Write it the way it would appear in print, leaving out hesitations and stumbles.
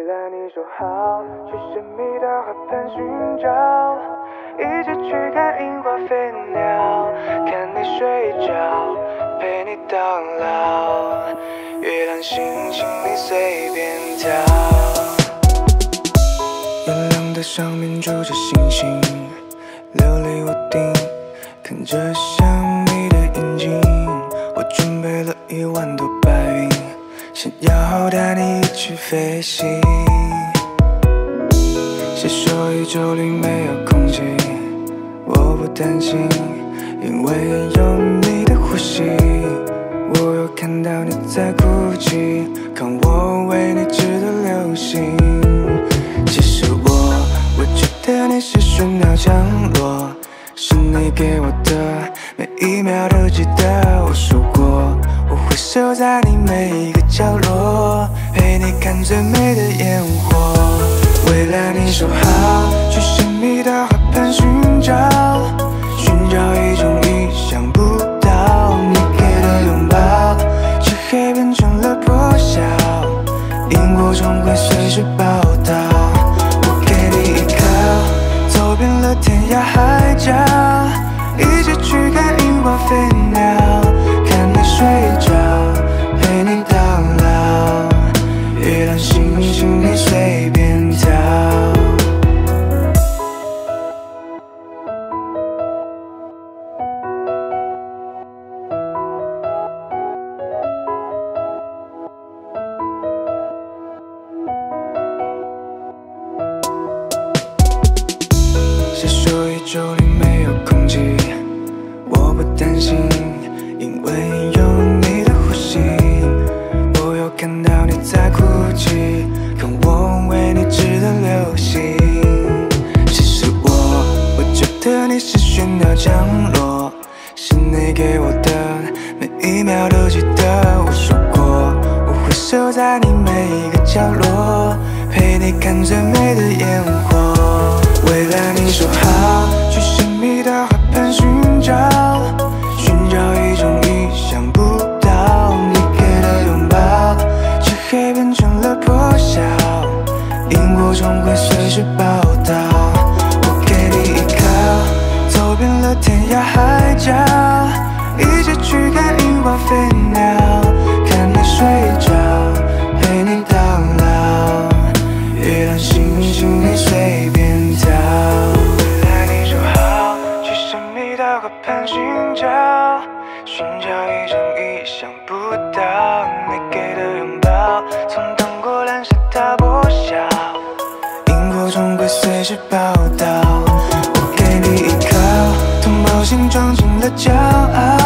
来你说好，去神秘岛河畔寻找，一起去看樱花飞鸟，看你睡着，陪你到老，月亮星星你随便挑。月亮的上面住着星星，琉璃屋顶，看着像你的眼睛。我准备了1万朵白云，想要带你一起飞行。谁说宇宙里没有空气？我不担心，因为有你的呼吸。我又看到你在哭泣，看我为你织的流星。其实我觉得你是玄鸟降落，是你给我的，每一秒都记得。我说过我会守在你每一个角落，陪你看最美的烟火。未来你收好，去神秘的河畔寻找，寻找一种意想不到你给的拥抱。漆黑变成了破晓，萤火虫会随时报道。我给你依靠，走遍了天涯海角，一起去看樱花飞鸟，看你睡着，陪你到老，月亮星星你随便挑。谁说宇宙里没有空气？我不担心，因为有你的呼吸。我又看到你在哭泣，看我为你织的流星。其实我觉得你是玄鸟降落，是你给我的，每一秒都记得。我说过我会守在你每一个角落，陪你看最美的烟火。未来你说好，去神秘的河畔寻找，寻找一种意想不到你给的拥抱。漆黑变成了破晓，萤火虫会随时报道。我给你依靠，走遍了天涯海角，一起去看樱花飞鸟，看你睡着，陪你到老，月亮星星你随便挑。未来你说好，去神秘的河畔寻找，寻找一种意想不到你给的拥抱。从灯火阑珊到破晓，萤火虫会随时报道。我给你依靠，同胞心装进了骄傲，